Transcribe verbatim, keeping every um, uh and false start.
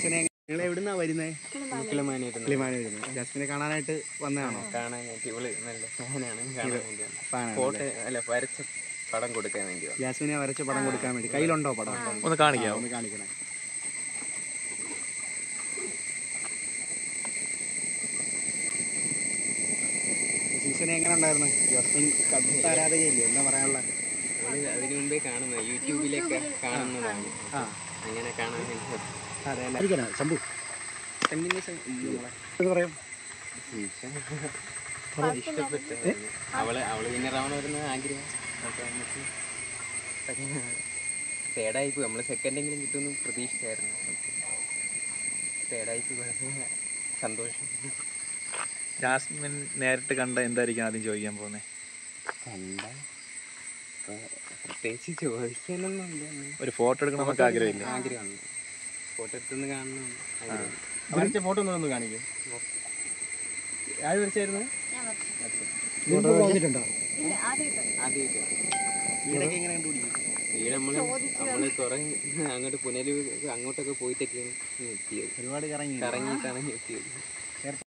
നിങ്ങൾ എവിടുന്നാ വരുന്നത്? കിളിമാനൂരിൽ നിന്ന്. ജാസ്മിനെ കാണാനായിട്ട് വന്നതാണോ? കാണാനായിട്ട് ഇവള് നല്ല ഫാനാണ്. ഫോട്ടോ അല്ല വരച്ച പടം കൊടുക്കാൻ വേണ്ടി. ജാസ്മിനെ വരച്ച പടം കൊടുക്കാൻ വേണ്ടി. കയ്യിലുണ്ടോ പടം? ഒന്ന് കാണിക്കാം. ഒന്ന് കാണിക്കണേ. സീസൺ എങ്ങനെ ഉണ്ടായിരുന്നു? ജാസ്മിൻ കടുത്ത ആരാധകയല്ലേ, എന്താ പറയാനുള്ള? അതിനു മുമ്പേ കാണുന്ന യൂട്യൂബിലൊക്കെ കാണുന്നതാണ്. അങ്ങനെ കാണാൻ അതെ അല്ലേ? ശംഭു പറയാം. ഇഷ്ടപ്പെട്ടു. അവള് അവള് വിന്നറാവണം വരുന്ന ആഗ്രഹം. അപ്പൊ നമുക്ക് തേർഡായി പോയി. നമ്മള് സെക്കൻഡെങ്കിലും കിട്ടുമെന്ന് പ്രതീക്ഷിച്ചായിരുന്നു. തേർഡായി പോയി. സന്തോഷം. ജാസ്മിൻ നേരിട്ട് കണ്ട എന്തായിരിക്കും ആദ്യം ചോദിക്കാൻ പോകുന്നത്? കണ്ട പ്രത്യേകിച്ച് ചോദിക്കാനൊന്നുമില്ല. ഒരു ഫോട്ടോ എടുക്കണം നമുക്ക് ആഗ്രഹമില്ല? ആഗ്രഹമാണ്. ഫോട്ടോ എടുത്തൊന്ന് കാണണം. വരച്ച ഫോട്ടോ ഒന്ന് കാണിക്കും. ആര് വരച്ചായിരുന്നു? വീടൊക്കെ എങ്ങനെ കണ്ടുപിടിക്കും? വീട് നമ്മള് നമ്മള് കുറെ അങ്ങോട്ട് പുനലൂർ അങ്ങോട്ടൊക്കെ പോയിട്ടൊക്കെയാണ് എത്തിയത്. ഒരുപാട് കറങ്ങി കറങ്ങിയിട്ടാണ് എത്തിയത്.